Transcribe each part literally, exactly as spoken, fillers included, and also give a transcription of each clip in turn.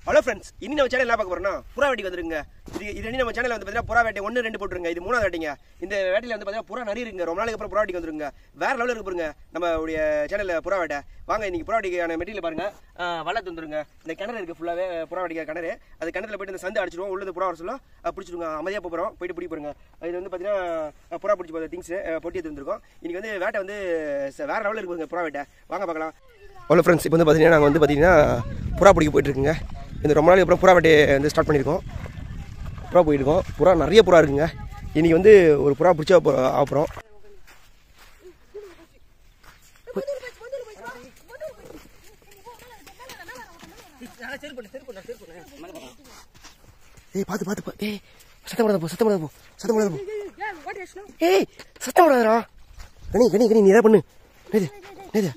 Hello friends, இனி நம்ம channel என்ன பார்க்க போறோம்னா புறா வேட்டைக்கு வந்துருங்க. இது இது நம்ம சேனல்ல வந்து பார்த்தீங்கன்னா புறா வேட்டை ஒன்று ரெண்டு போட்டுருங்க. இது மூணாவது வேட்டைங்க. இந்த வேட்டையில வந்து பார்த்தீங்கன்னா புறா நிறைய இருக்குங்க. ரொம்ப நாளைக்கு அப்புறம் புறா வேட்டைக்கு வந்துருங்க. வேற லெவலில் இருக்கு பாருங்க நம்மளுடைய சேனல்ல புறா வேட்டை. வாங்க இன்னைக்கு புறா வேட்டைக்கான மெட்டீரியல் பாருங்க. வளர்த்து வந்துருங்க. இந்த கிணறு இருக்கு ஃபுல்லாவே புறா வேட்டைக்கு கிணறு. அது கிணத்துல போயிட்டு இந்த சந்து அடிச்சிடுவோம். உள்ள புறா வர சொல்ல பிடிச்சிடுங்க. அமைதியாக போகிறோம் போயிட்டு பிடி போறங்க. இது வந்து பார்த்தீங்கன்னா புறா பிடிச்சி போகிற திங்ஸ் பொட்டி எடுத்து வந்துருக்கோம். இன்னைக்கு வந்து வேட்டை வந்து வேற லெவலில் இருக்குங்க புறா வேட்டை. வாங்க பார்க்கலாம். ஹலோ ஃப்ரெண்ட்ஸ், இப்போ வந்து பார்த்தீங்கன்னா நாங்கள் வந்து பார்த்தீங்கன்னா புறா பிடிக்க போயிட்டு இருக்குங்க. இந்த ரொம்ப நாளைக்கு அப்புறம் புறா வேட்டையை வந்து ஸ்டார்ட் பண்ணியிருக்கோம். புறா போயிட்டுருக்கோம். புறா நிறைய புறா இருக்குங்க. இன்றைக்கி வந்து ஒரு புறா பிடிச்சா அப்புறம் ஏய் பார்த்து பார்த்து ஏய் சத்தம் போடாத போ சத்தம் போடாத போ சத்தம் போடாத போ ஏய் சத்தம் போடாதடா. கனி கனி கனி நீ என்ன பண்ணு நேது நேது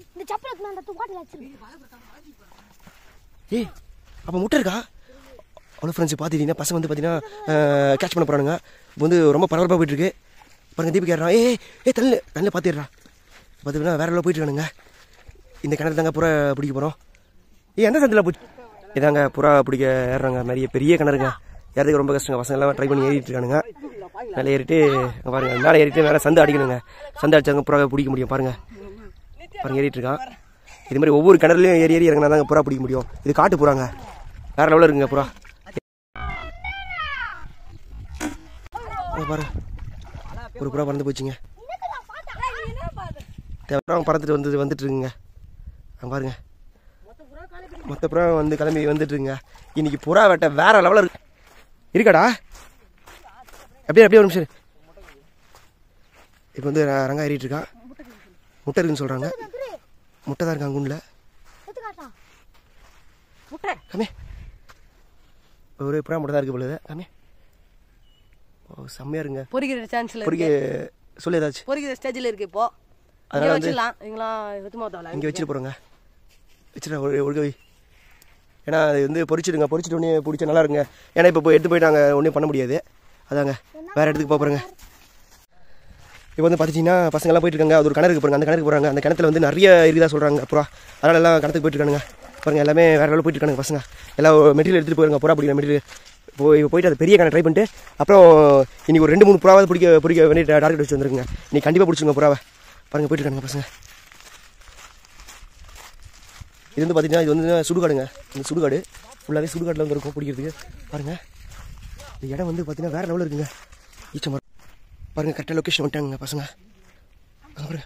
ஏய் அப்போ முட்டை இருக்கா? அவ்வளோ ஃப்ரெண்ட்ஸ் பார்த்துட்டீங்கன்னா பசங்க வந்து பார்த்தீங்கன்னா கேட்ச் பண்ண போகிறானுங்க. இப்போ வந்து ரொம்ப பரபரப்பாக போயிட்டுருக்கு பாருங்க. தீபி கேட்றான் ஏ ஏ தண்ணி தண்ணியில் பார்த்துடுறா. பார்த்தீங்கன்னா வேற எல்லாம் போயிட்டு இருக்கானுங்க. இந்த கிணறு தாங்க புறா பிடிக்க போகிறோம். ஏ எந்த சந்தில் போச்சு இதாங்க புறா பிடிக்க ஏறுறாங்க. நிறைய பெரிய கிணறுங்க. ஏறதுக்கு ரொம்ப கஷ்டங்க. பசங்க எல்லாம் ட்ரை பண்ணி ஏறிட்டு இருக்கானுங்க. மேலே ஏறிட்டு பாருங்க மேலே ஏறிட்டு மேலே சந்து அடிக்கணுங்க. சந்து அடிச்சாங்க புறா பிடிக்க முடியும். பாருங்க பாருங்க ஏறிட்டு இருக்கான். இது மாதிரி ஒவ்வொரு கிணறுலையும் ஏறி ஏறி இறங்கினா தாங்க புறா பிடிக்க முடியும். இது காட்டு புறாங்க. வேற லெவலில் இருக்குங்க புறா. பாரு ஒரு புறா பறந்து போச்சுங்க. தேவை பறந்துட்டு வந்து வந்துட்டு இருக்குங்க. பாருங்க மொத்த புறா வந்து கிளம்பி வந்துட்டு இருக்குங்க. இன்னைக்கு புறா வேட்டை வேற லெவலில் இருக்கு. இருக்காடா அப்படியே அப்படியே ஒரு நிமிஷம். இப்போ வந்து ரங்கா ஏறிட்டு இருக்கான். முட்டை இருக்குன்னு சொல்றாங்க. முட்டை தான் இருக்காங்க குண்டில். கம்மி ஒரு புறா முட்டை தான் இருக்கு பொழுது. கம்மி ஓ செம்மையா இருங்க. பொறிக்கிற சான்ஸ்ல பொறிக்க சொல்லி ஏதாச்சும் பொறிக்கிற ஸ்டேஜில் இருக்கு. இப்போ அதனால வச்சிடலாம். இங்களா இங்கே வச்சுட்டு போகிறோங்க. வச்சுட்டா ஒரு ஒழுகவை. ஏன்னா அது வந்து பொறிச்சிடுங்க. பொறிச்சிட்டு ஒன்றே பிடிச்சா நல்லா இருங்க. ஏன்னா இப்போ போய் எடுத்து போய் நாங்கள் ஒன்றும் பண்ண முடியாது. அதாங்க வேறு இடத்துக்கு போகிறோங்க. இப்போ வந்து பார்த்துட்டிங்கன்னா பசங்கள்லாம் போயிட்டு இருக்காங்க. அது ஒரு கிணறுக்கு போகிறாங்க. அந்த கிணறுக்கு போகிறாங்க. அந்த கிணத்துல வந்து நிறைய இருக்குதா சொல்கிறாங்க புறா. அதனால எல்லாம் கிணத்துக்கு போயிட்டு இருக்கானுங்க. பாருங்கள் எல்லாமே வேறு லெவலில் போயிட்டு இருக்காங்க பசங்க. எல்லாம் மெட்டீரியல் எடுத்துகிட்டு போயிருங்க. புறா பிடிக்கிற மெட்டீரியல் போய் போயிட்டு அது பெரிய கிணறு ட்ரை பண்ணிட்டு அப்புறம் இன்னைக்கு ஒரு ரெண்டு மூணு புறாவது பிடிக்க பிடிக்க வேண்டிய டார்கெட் வச்சு வந்துருங்க. நீ கண்டிப்பாக பிடிச்சிங்க புறாவை. பாருங்கள் போயிட்டு இருக்காங்க பசங்க. இது வந்து பார்த்தீங்கன்னா இது வந்து சுடுகாடுங்க. இந்த சுடுகாடு ஃபுல்லாகவே சுடுகாட்டில் வந்து இருக்கும் பிடிக்கிறதுக்கு. பாருங்கள் இந்த இடம் வந்து பார்த்தீங்கன்னா வேறு லெவலில் இருக்குங்க. ஈச்ச மரம் பாருங்கள் கரெக்டாக லொக்கேஷன் வந்துட்டாங்க பசங்க. பாருங்க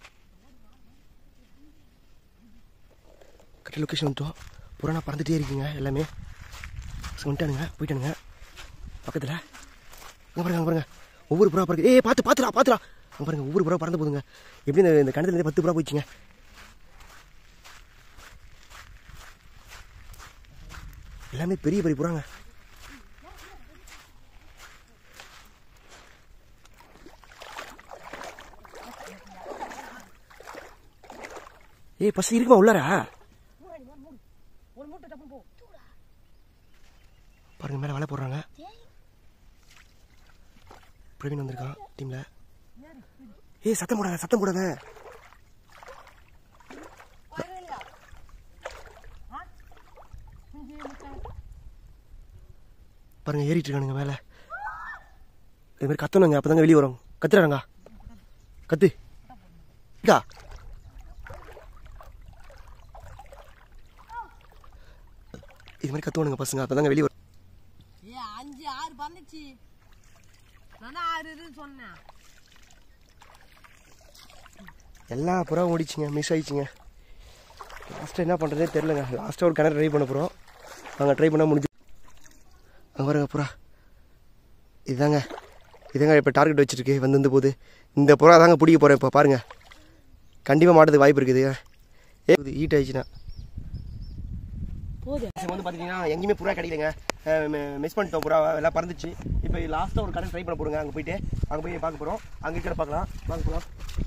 கரெக்டாக லொக்கேஷன் வந்துட்டோம். புறானா பறந்துகிட்டே இருக்குங்க. எல்லாமே பசங்க வந்துட்டானுங்க போயிட்டானுங்க பக்கத்தில். அங்கே பாருங்க அங்கே பாருங்க ஒவ்வொரு புறா பாருங்க. ஏ பார்த்து பார்த்துடா பார்த்துடா. அங்கே பாருங்க ஒவ்வொரு புறா பறந்து போதுங்க. எப்படி இந்த இந்த கிணத்துலேருந்து பத்து புறா போயிடுச்சுங்க. எல்லாமே பெரிய பெரிய புறாங்க. ஏய் பஸ் இருக்குமா உள்ளாரா? பாருங்க மேலே வேலை போடுறாங்க. பிரவீன் வந்திருக்கான் டீம்ல. ஏய் சத்தம் போடாத சத்தம் போடாத. பாருங்க ஏறிட்டு இருக்கானுங்க மேலே. இது மாதிரி கத்தணுங்க. அப்பதாங்க வெளியே வரும். கத்துறாங்க கத்து இதா. இது மாதிரி கத்துவானுங்க பசங்க. அப்பதாங்க வெளியே வரும். அஞ்சு ஆறு பண்ணுச்சு. எல்லா புறாவும் ஓடிச்சுங்க. மிஸ் ஆயிடுச்சுங்க. லாஸ்ட்டாக என்ன பண்ணுறதே தெரிலங்க. லாஸ்ட்டாக ஒரு கிணறு ட்ரை பண்ண போகிறோம். அங்கே ட்ரை பண்ணால் முடிஞ்சு அங்கே பாருங்க புறா. இதுதாங்க இதுதாங்க இப்போ டார்கெட் வச்சுருக்கு வந்து வந்து போகுது. இந்த புறா தாங்க பிடிக்க போகிறேன் இப்போ. பாருங்கள் கண்டிப்பாக மாட்டதுக்கு வாய்ப்பு இருக்குது. ஏ ஹீட் ஆயிடுச்சுன்னா வந்து பார்த்தீங்கன்னா எங்கேயுமே புறா கிடைக்கலங்க. மிஸ் பண்ணிட்டோம். புறா எல்லாம் பறந்துச்சு. இப்போ லாஸ்ட்டாக ஒரு கடை ட்ரை பண்ண போகிறோங்க. அங்கே போயிட்டு அங்கே போய் பார்க்க போகிறோம். அங்கே இருக்கிற பார்க்கலாம் வாங்க போகலாம்.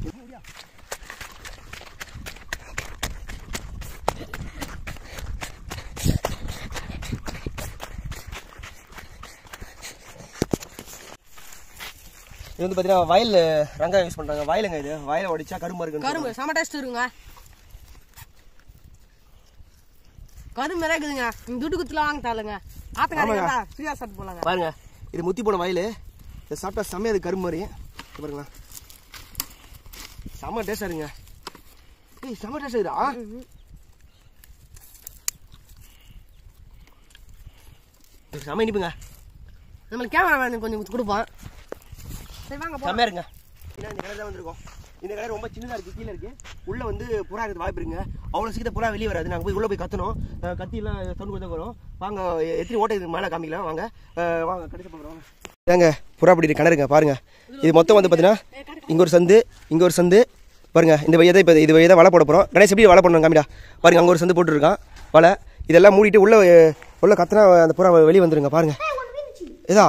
இது வந்து பார்த்தீங்கன்னா வயல் ரங்காயம் யூஸ் பண்ணுறாங்க. வயலுங்க இது. வயலை உடைச்சா கரும்பு இருக்கு. கரும்பு செம டேஸ்ட் இருக்குங்க. கரு மிராக்குதுங்க நீங்க துட்டு குத்துலாம் வாங்க தாளுங்க ஆத்தக்காரங்க ஃப்ரீயா சாப்பிட்டு போலாங்க பாருங்க இது முத்தி போன வாயில் இதை சாப்பிட்டா செம்மையா அது கரும்பு மாதிரி பாருங்களா செம்ம டேஸ்டா இருங்க ஏய் செம்ம டேஸ்டா இருக்குடா செம்ம இனிப்புங்க நம்மளுக்கு கேமரா கொஞ்சம் கொடுப்போம் சரி வாங்க செம்மையா இருங்க இந்த கடை தான் வந்திருக்கோம் இந்த கடை ரொம்ப சின்னதாக இருக்குது கீழே இருக்குது உள்ளே வந்து புறா இருக்கிறது வாய்ப்பு இருக்குங்க அவ்வளோ சீக்கிரம் புறா வெளியே வராது நாங்கள் போய் உள்ளே போய் கத்தணும் கத்தியெல்லாம் சவுண்ட் கொடுத்தா வரும் வாங்க எத்தனை ஓட்டை இதுக்கு மேலே காமிக்கலாம் வாங்க வாங்க கடைசி பார்க்குறோம் ஏங்க புறா பிடி கிணறுங்க பாருங்க இது மொத்தம் வந்து பார்த்தீங்கன்னா இங்கே ஒரு சந்து இங்கே ஒரு சந்து பாருங்க இந்த வழியை தான் இப்போ இது வழியை தான் வலை போட போகிறோம் கணேஷ் எப்படி வலை போடணும் காமிடா பாருங்க அங்கே ஒரு சந்து போட்டுருக்கான் வலை இதெல்லாம் மூடிட்டு உள்ளே உள்ள கத்தினா அந்த புறா வெளியே வந்துருங்க பாருங்க இதா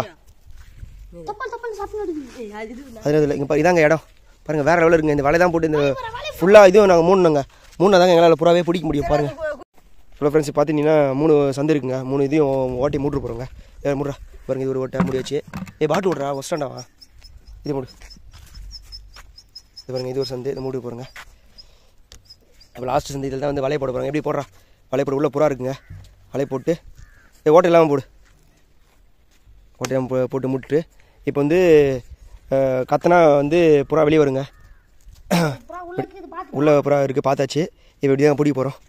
அது இல்லை இங்கே இதாங்க இடம் பாருங்க வேற லெவலில் இருக்குங்க இந்த வலை தான் போட்டு இந்த ஃபுல்லாக இதுவும் நாங்கள் மூணுங்க மூணு தாங்க எங்களால் புறாவே பிடிக்க முடியும் பாருங்க ஹலோ ஃப்ரெண்ட்ஸ் பார்த்தீங்கன்னா மூணு சந்து இருக்குங்க மூணு இதையும் ஓட்டி மூட்டு போகிறோங்க ஏ மூடுறா பாருங்க இது ஒரு ஓட்டை மூடி வச்சு ஏ பாட்டு விட்றா ஒஸ்டாண்டாவா இது மூடு இது பாருங்க இது ஒரு சந்து இதை மூடி போகிறோங்க இப்போ லாஸ்ட் சந்து இதில் தான் வந்து வலையை போட போகிறாங்க எப்படி போடுறா வலையை போட உள்ள புறா இருக்குங்க வலையை போட்டு ஏ ஓட்டை இல்லாமல் போடு ஓட்டையெல்லாம் போ போட்டு முட்டுட்டு இப்போ வந்து கத்தனா வந்து புறா வெளியே வருங்க உள்ள புறா இருக்குது பார்த்தாச்சு இப்போ இப்படி தான் பிடிக்க போகிறோம்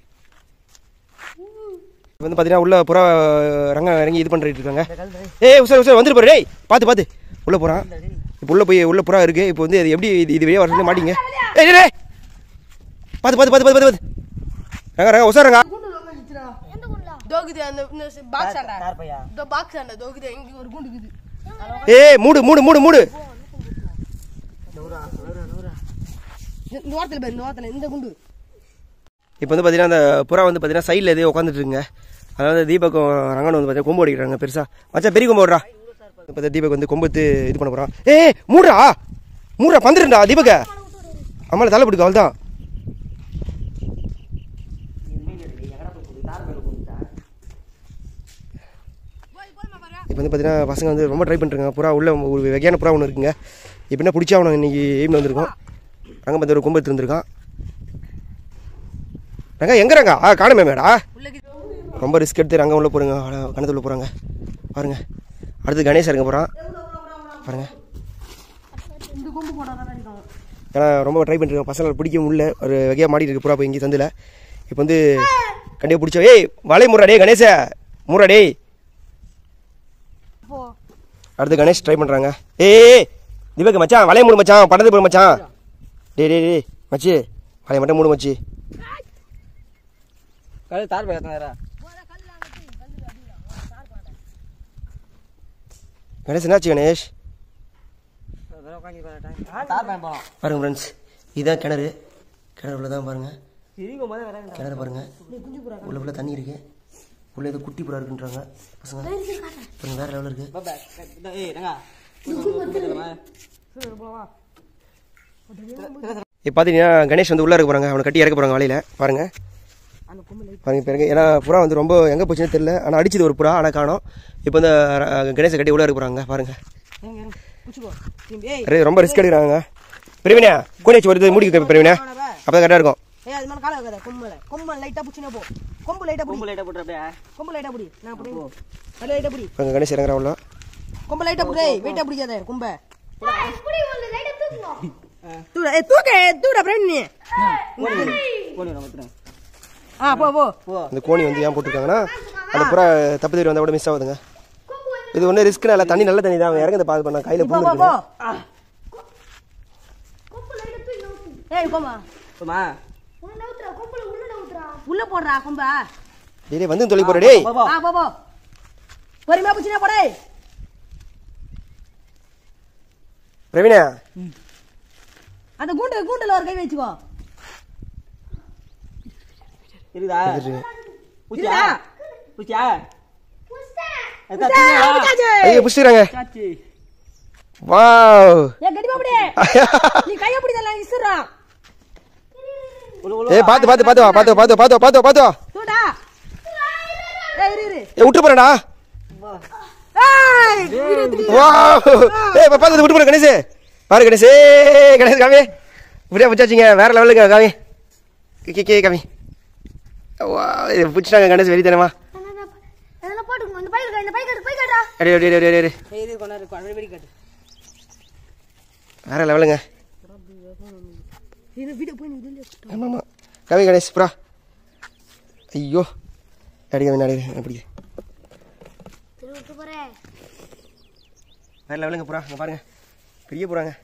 இப்போ வந்து பார்த்தீங்கன்னா உள்ள புறா ரங்க இறங்கி இது பண்ணிட்டு இருக்காங்க ஏய் உசார் உசார் வந்துட்டு போகிற டேய் பார்த்து பார்த்து உள்ளே போகிறான் இப்போ உள்ளே போய் உள்ள புறா இருக்குது இப்போ வந்து அது எப்படி இது இது வெளியே வர மாட்டிங்க ஏய் டே பார்த்து பார்த்து பார்த்து பார்த்து பார்த்து ரங்க ரங்க உசார் ரங்க தோகுது அந்த பாக்ஸ் ஆண்டா இந்த பாக்ஸ் ஆண்டா தோகுது இங்க ஒரு குண்டு இருக்குது ஏய் மூடு மூடு மூடு மூடு இந்த வாரத்துல பாரு இந்த வாரத்துல இந்த குண்டு இப்போ வந்து பார்த்தீங்கன்னா அந்த புறா வந்து பார்த்தீங்கன்னா சைடில் எதே உட்காந்துட்டு இருக்குங்க அதாவது தீபக்கும் ரங்கன் வந்து பார்த்தீங்கன்னா கொம்பு அடிக்கிறாங்க பெருசா மச்சா பெரிய கொம்பு ஓடுறா இப்போ தீபக் வந்து கொம்பத்து இது பண்ண போகிறான் ஏ மூடுறா மூடுறா பந்துருண்டா தீபக்க அம்மாவில் தலை பிடிக்கும் அவள் தான் இப்போ வந்து பார்த்தீங்கன்னா பசங்க வந்து ரொம்ப ட்ரை பண்ணுறாங்க புறா உள்ள ஒரு வகையான புறா ஒன்று இருக்குங்க இப்போ என்ன பிடிச்சா அவனை இன்னைக்கு எய்மில் வந்திருக்கோம் ரங்க பார்த்து ஒரு கொம்பு எடுத்துருந்துருக்கான் ரங்க எங்கே ரங்கா ஆ காணுமே மேடா ரொம்ப ரிஸ்க் எடுத்து ரங்க உள்ள போகிறேங்க கணத்து உள்ள போகிறாங்க பாருங்க அடுத்து கணேஷ் இருக்க போகிறான் பாருங்க ஏன்னா ரொம்ப ட்ரை பண்ணிருக்கேன் பசங்களை பிடிக்க முடியல ஒரு வகையாக மாட்டிட்டு இருக்கு புறா போய் இங்கே தந்தில் இப்போ வந்து கண்டிப்பாக பிடிச்சா ஏய் வலை முறா டே கணேஷ முறா டேய் அடுத்து கணேஷ் ட்ரை பண்ணுறாங்க ஏய் தீபக் மச்சான் வலையை மூடு மச்சான் படத்து போடு மச்சான் டே டே டே மச்சி வலையை மட்டும் மூடு மச்சி தார் பேசுறா கணேஷ் என்னாச்சு கணேஷ் பாருங்க ஃப்ரெண்ட்ஸ் இதுதான் கிணறு கிணறு உள்ள தான் பாருங்க கிணறு பாருங்க உள்ள உள்ள தண்ணி இருக்கு உள்ள ஏதோ குட்டி புறா இருக்குன்றாங்க பசங்க பாருங்க வேற லெவலில் இருக்கு இப்போ பார்த்தீங்கன்னா கணேஷ் வந்து உள்ள இருக்க போறாங்க அவனை கட்டி இறக்க போறாங்க வலையில பாருங்க பாருங்க பிறகு ஏன்னா புறா வந்து ரொம்ப எங்கே போச்சுன்னு தெரியல ஆனால் அடிச்சது ஒரு புறா ஆனால் காணும் இப்போ இந்த கணேஷை கட்டி உள்ள இருக்க போறாங்க பாருங்க ரொம்ப ரிஸ்க் எடுக்கிறாங்க பிரவீனா கோனேச்சு வருது மூடி பிரவீனா அப்போ கரெக்டாக இருக்கும் ஏய் அது மேல கால வைக்காத கொம்பல கொம்பல லைட்டா புடிச்சனே போ கொம்பு லைட்டா புடி கொம்பு லைட்டா போட்ற அப்படியே கொம்பு லைட்டா புடி நான் புடி அட லைட்டா புடி அங்க கணேஷ் இறங்கற உள்ள கொம்பு லைட்டா புடி வெயிட்டா புடிக்காத கொம்ப புடி உள்ள லைட்டா தூக்குங்க தூட ஏ தூக்கு தூட பிரேம் நீ கோணி நம்ம ஆ போ போ இந்த கோணி வந்து ஏன் போட்டுருக்காங்கன்னா அந்த புறா தப்பு தவறி வந்தா கூட மிஸ் ஆகுதுங்க இது ஒண்ணு ரிஸ்க் இல்ல தண்ணி நல்ல தண்ணி தான் இறங்கத பாஸ் பண்ண கையில புண்ணு இருக்கு கொம்பு லைட்டா தூக்கு ஏய் போமா போமா உள்ள போடுறா கொம்பா டேய் வந்து தொலை போற டேய் ஆ போ போ பொறுமையா புடிச்சனே போடே பிரவீனா அந்த கூண்டு கூண்டுல ஒரு கை வெச்சுக்கோ இருக்குதா புடிச்சா புடிச்சா புடிச்சா ஐயோ புடிச்சறாங்க சாச்சி வாவ் ஏ கடி பாபடே நீ கைய புடிதல இசுறா ஏய் பாத்து பாத்து பாத்து பாத்து பாத்து பாத்து பாத்து பாத்து டூடா ஏய் இரு இரு ஏய் விட்டு போறடா ஏய் வாவ் ஏய் பாத்து விட்டு போற கணேஷ் பாரு கணேஷ் கணேஷ் காமி இப்படியே வச்சாச்சீங்க வேற லெவலுக்கு காமி கே கே காமி பிடிச்சிட்டாங்க கணேஷ் வெறித்தனமா. அதெல்லாம் போட்டுங்க இந்த பைக்கு இந்த பைக்கு பைக்கு காட்டா அடே அடே அடே அடே இது கொண்டாரு கொண்டாரு வெடி காட்டு வேற லெவலுங்க. இது வீடியோ போய் இதுல ஆமா ஆமா கவி கணேஷ் புறா. ஐயோ அடிக்க வேணாடி அப்படி திருவிட்டு போறேன். வேற லெவலுங்க புறா. இங்க பாருங்க பெரிய புறாங்க.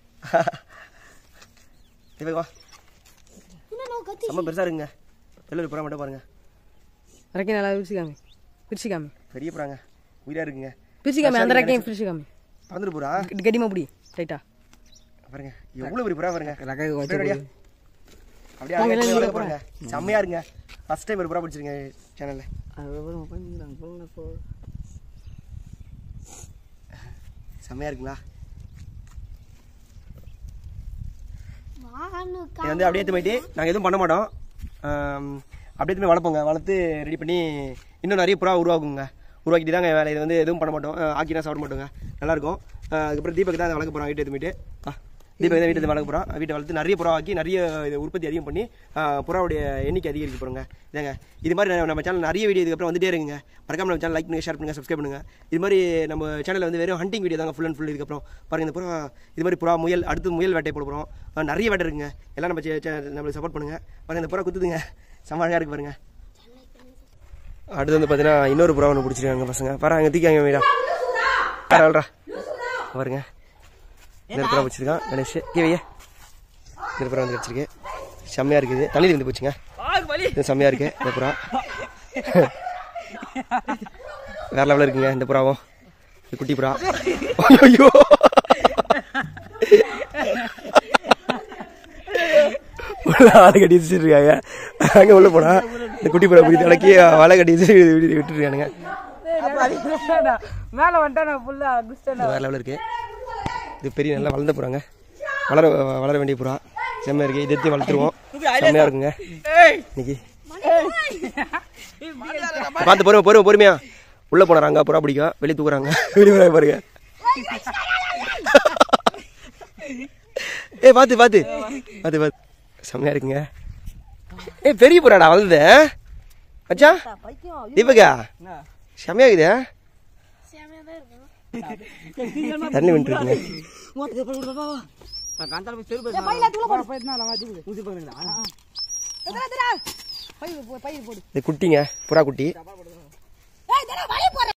இவங்க வா என்ன நோ கத்தி ரொம்ப பெருசா இருக்குங்க. வெள்ளூர் புறா மட்டும் பாருங்க. ரக்கி நல்லா பிரிச்சுக்காமி பிரிச்சுக்காமி பெரிய புறாங்க உயிரா இருக்குங்க. பிரிச்சுக்காமி அந்த ரக்கையும் பிரிச்சுக்காமி பறந்துட்டு புறா கடிமா புடி டைட்டா பாருங்க எவ்வளவு பெரிய புறா பாருங்க. ரக்கை அப்படியே அப்படியே அப்படியே வளர்க்க போறாங்க. செம்மையா இருங்க. ஃபர்ஸ்ட் டைம் ஒரு புறா பிடிச்சிருங்க சேனல்ல. செம்மையா இருக்குங்களா? இது வந்து அப்படியே எடுத்து போயிட்டு நாங்கள் எதுவும் பண்ண மாட்டோம். அப்படியே எடுத்து போய் வளர்ப்போங்க. வளர்த்து ரெடி பண்ணி இன்னும் நிறைய புறா உருவாக்குங்க. உருவாக்கிட்டு தாங்க வேலை. இது வந்து எதுவும் பண்ண மாட்டோம். ஆக்கினா சாப்பிட மாட்டோங்க. நல்லாயிருக்கும். அதுக்கப்புறம் தீபக் தான் அதை வளர்க்க போகிறோம். வீட்டு எடுத்து போயிட்டு தீபக் தான் வீட்டு வளர்க்க போகிறோம். வீட்டை வளர்த்து நிறைய புறா ஆக்கி நிறைய உற்பத்தி அதிகம் பண்ணி புறாவுடைய எண்ணிக்கை அதிகரிக்க போகிறோங்க. இதாங்க இது மாதிரி நம்ம சேனல் நிறைய வீடியோ இதுக்கப்புறம் வந்துட்டே இருக்குங்க. மறக்காம நம்ம சேனல் லைக் பண்ணுங்கள், ஷேர் பண்ணுங்கள், சப்ஸ்கிரைப் பண்ணுங்கள். இது மாதிரி நம்ம சேனலில் வந்து வெறும் ஹண்டிங் வீடியோ தாங்க ஃபுல் அண்ட் ஃபுல். இதுக்கப்புறம் பாருங்கள் இந்த புறா இது மாதிரி புறா முயல் அடுத்து முயல் வேட்டை போட போகிறோம். நிறைய வேட்டை இருக்குங்க. எல்லாம் நம்ம நம்மளுக்கு சப்போர்ட் பண்ணுங்கள். பாருங்கள் இந்த புறா குத்துதுங்க. செம்ம அழகாக இருக்கு பாருங்கள். அடுத்து வந்து பார்த்தீங்கன்னா இன்னொரு புறா ஒன்று பிடிச்சிருக்காங்க பசங்க. பாரு அங்கே தூக்கிங்க வீடா வரா பாருங்க. இந்த புறா பிடிச்சிருக்கான் கணேஷ் கீவையே. இந்த புறா வந்து கிடச்சிருக்கு. செம்மையாக இருக்குது. தண்ணி வந்து போச்சுங்க. இது செம்மையாக இருக்கு இந்த புறா. வேற லெவலில் இருக்குங்க இந்த புறாவும். குட்டி புறா. ஐயோ வலை கட்டி வச்சுருக்காங்க. அங்கே உள்ள போனா இந்த குட்டி புறா பிடிச்சி அடக்கி வலை கட்டி வச்சு விட்டுருக்கானுங்க. மேல வந்துட்டா ஃபுல்லா வேற லெவலில் இருக்கு. இது பெரிய நல்லா வளர்ந்த புறாங்க. வளர வளர வேண்டிய புறா. செம்மையா இருக்கு. இது எடுத்து வளர்த்துருவோம். செம்மையா இருக்குங்க இன்னைக்கு. பார்த்து பொறுமை பொறுமை பொறுமையா உள்ள போனாங்க. புறா பிடிக்கும். வெளியே தூக்குறாங்க. வெளியே போறாங்க பாருங்க. ஏ பார்த்து பார்த்து பார்த்து பார்த்து செம்மையா இருக்குங்க. ஏ பெரிய புறாடா வளர்ந்து அச்சா தீபகா செம்மையா இருக்குதா? தண்ணி வந்துட்டு இருக்குங்க. இது குட்டிங்க புறா குட்டி.